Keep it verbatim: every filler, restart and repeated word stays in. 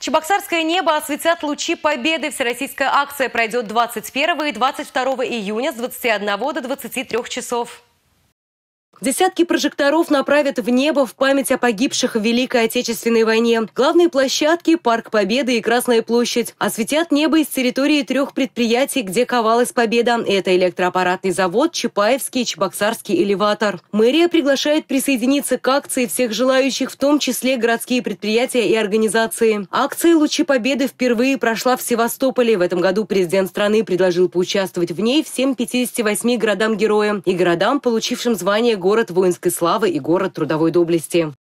Чебоксарское небо осветят лучи победы. Всероссийская акция пройдет двадцать первого и двадцать второго июня с двадцати одного до двадцати трёх часов. Десятки прожекторов направят в небо в память о погибших в Великой Отечественной войне. Главные площадки – Парк Победы и Красная площадь. Осветят небо из территории трех предприятий, где ковалась победа. Это электроаппаратный завод, Чапаевский и Чебоксарский элеватор. Мэрия приглашает присоединиться к акции всех желающих, в том числе городские предприятия и организации. Акция «Лучи Победы» впервые прошла в Севастополе. В этом году президент страны предложил поучаствовать в ней всем пятидесяти восьми городам-героям и городам, получившим звание «Город воинской славы» и «Город трудовой доблести».